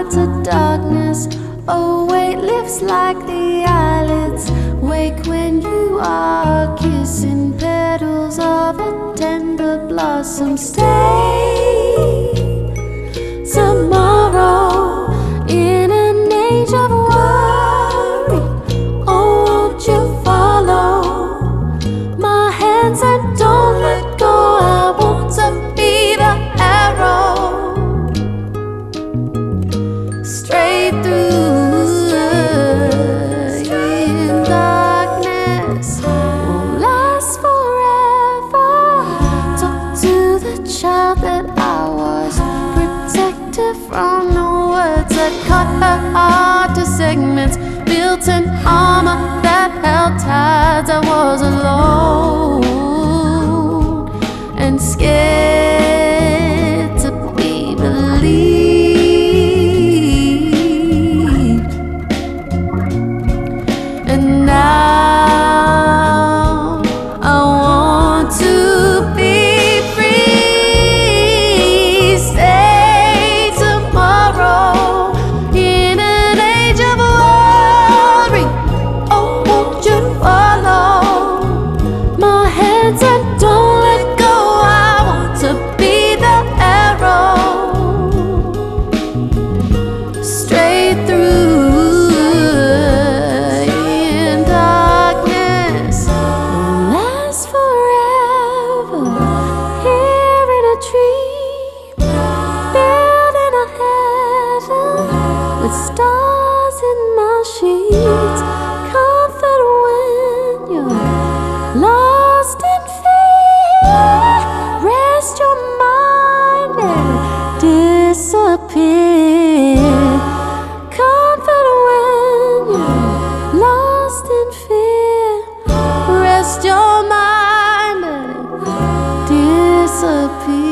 to darkness. Oh, weight lifts like the eyelids. Wake when you are kissing petals of a tender blossom. Stay tomorrow in an age of worry. Oh, won't you follow my hands and don't let go? I want to be the arrow straight through in darkness. Won't last forever. Talk to the child that I was, protected from the words that cut her heart to segments, built an armor that held tides. I was alone and scared to be believed. And now I want to be free. Stay tomorrow in an age of worry. Oh, won't you follow my hands and don't let go? I want to be the arrow straight through in darkness. Won't last forever. Here in a dream, building a heaven with stars in my sheets. Comfort when you're lost in fear. Rest your mind and disappear. Comfort when you're lost in fear. Rest your mind and disappear.